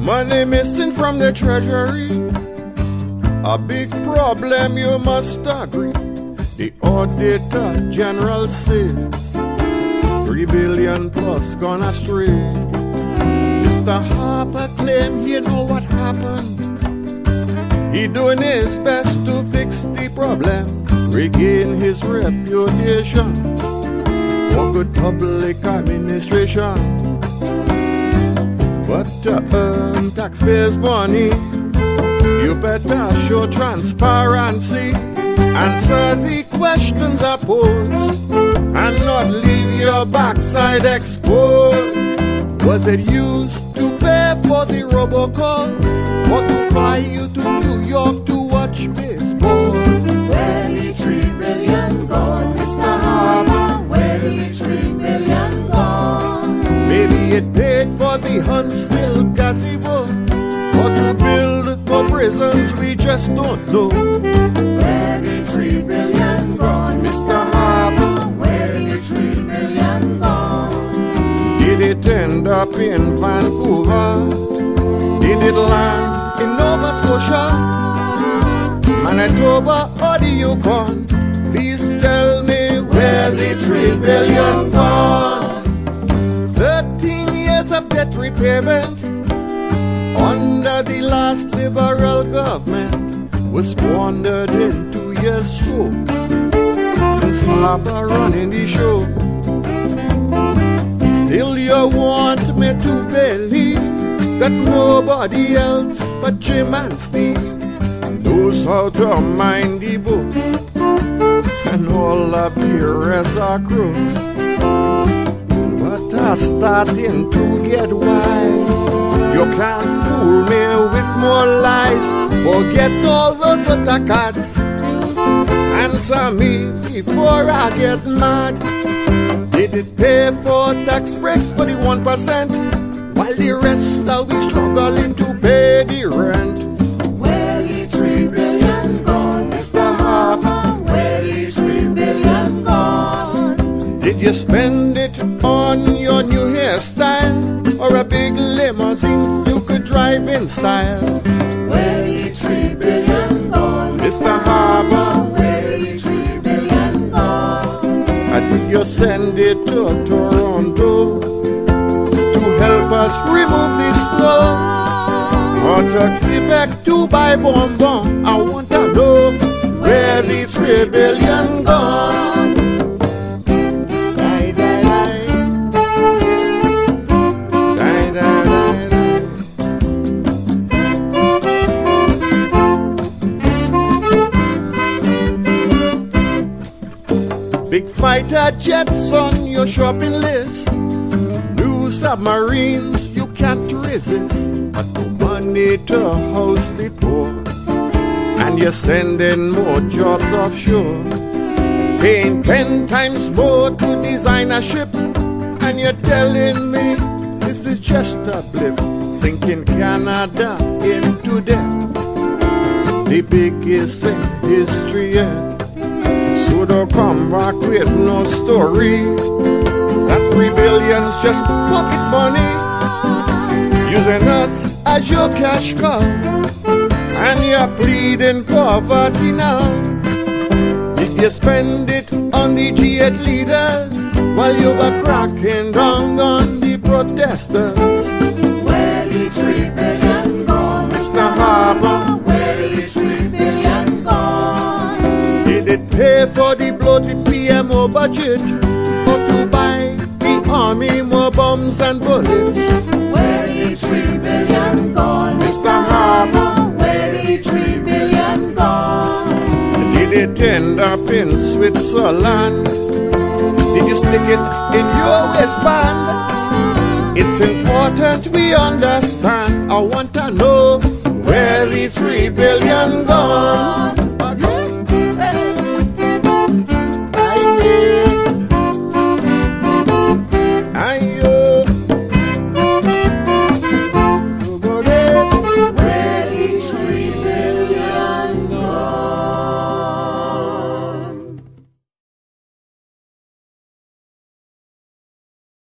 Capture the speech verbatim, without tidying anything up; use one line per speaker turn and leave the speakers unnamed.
Money missing from the Treasury, a big problem, you must agree. The Auditor General says three billion plus gone astray. Mister Harper claimed he know what happened. He doing his best to fix the problem, regain his reputation for good public administration. But to earn taxpayers' money, you better show transparency, answer the questions I pose, and not leave your backside exposed. Was it used to pay for the robocalls, or to fly you to New York to watch baseball?
Where the three billion gone, Mister Harper? Where the three billion gone?
Maybe it paid for the Huntsville gazebo, or to build more prisons, we just don't know.
Where the three billion gone, Mister Harper? Where the three billion gone?
Did it end up in Vancouver? Did it land in Nova Scotia, Manitoba, or the Yukon? Please tell me where the three billion gone. Thirteen years of debt repayment under the last Liberal government was squandered in two years so, since Harper running the show. Still you want me to believe that nobody else but Jim and Steve knows how to mind the books, and all of the rest are crooks. But I'm starting to get wise. You can't fool me with more lies. Forget all those attackers. Answer me before I get mad. Did it pay for tax breaks for the one percent, while the rest are we struggling to pay the rent?
Where the three billion gone, Mister Harper? Where the three billion gone?
Did you spend it on your new hairstyle, or a big limousine you could drive in style?
Where the three billion gone,
Mister Harper?
Where the three billion gone?
And did you send it to Toronto to help us remove the snow, or to Quebec to buy bonbon? I want to know where the three billion gone. Die, die, die. Die, die, die, die. Big fighter jets on your shopping list, new submarines you can't resist, but no money to house the poor, and you're sending more jobs offshore, paying ten times more to design a ship, and you're telling me this is just a blip, sinking Canada into debt, the biggest in history yet. So don't come back with no story that three billion's just pocket money, using us as your cash cow, and you're pleading poverty now. Did you spend it on the G eight leaders while you were cracking down on the protesters?
Where the three billion gone,
Mister Harper?
Where the three billion gone?
Did it pay for the bloated P M O budget, or to buy the army more bombs and bullets?
Where the three billion gone,
Mister Harper?
Where the three billion gone?
Did it end up in Switzerland? Did you stick it in your waistband? It's important we understand. I want to know where the three billion gone.